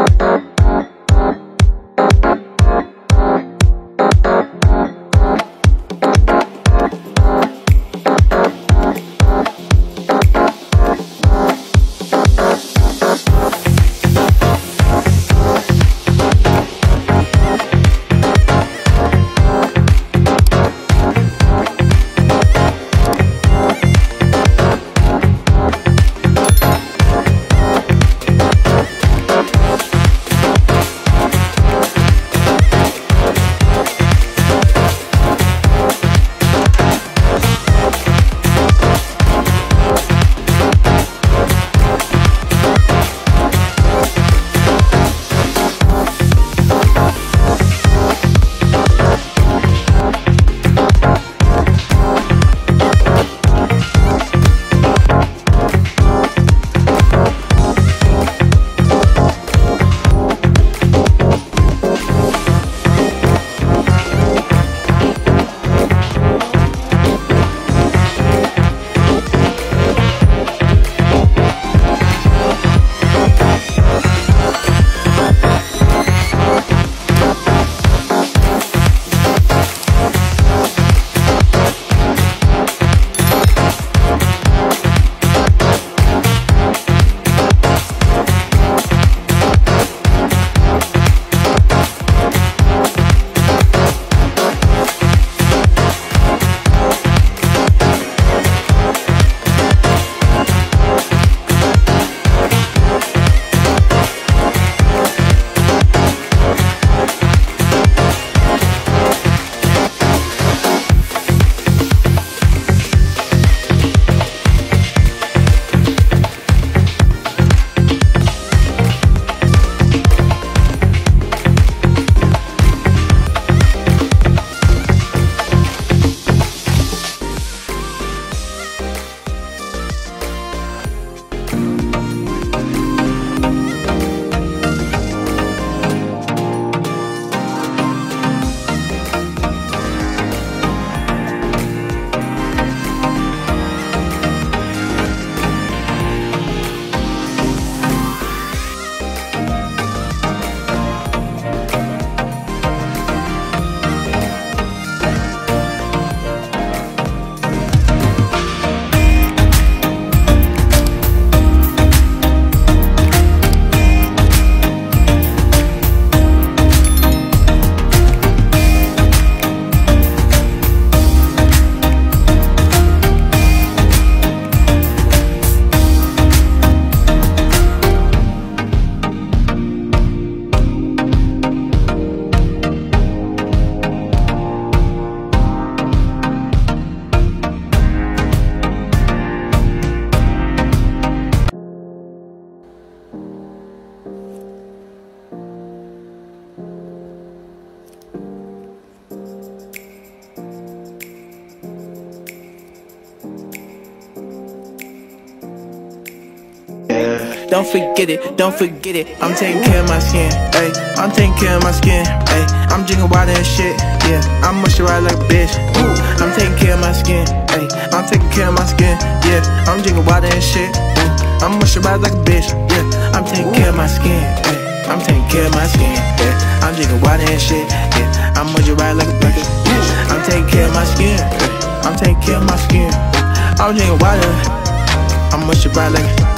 Don't forget it, don't forget it. I'm taking care of my skin, ayy. I'm taking care of my skin, ayy. I'm drinking water and shit, yeah. I'm moisturized like a bitch. Ooh, I'm taking care of my skin, ayy. I'm taking care of my skin, yeah. I'm drinking water and shit. Ooh, I'm moisturized like a bitch, yeah. I'm taking care of my skin, ayy. I'm taking care of my skin, yeah. I'm drinking water and shit, yeah. I'm moisturized like a bitch. I'm taking care of my skin, yeah. I'm taking care of my skin. I'm drinking water. I'm moisturized like a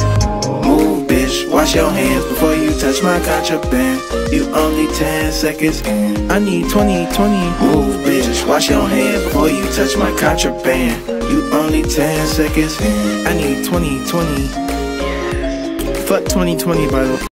move, bitch, wash your hands before you touch my contraband. You only 10 seconds in. I need 20. Move, bitch, wash your hands before you touch my contraband. You only 10 seconds in. I need 20. Fuck 2020, by the way.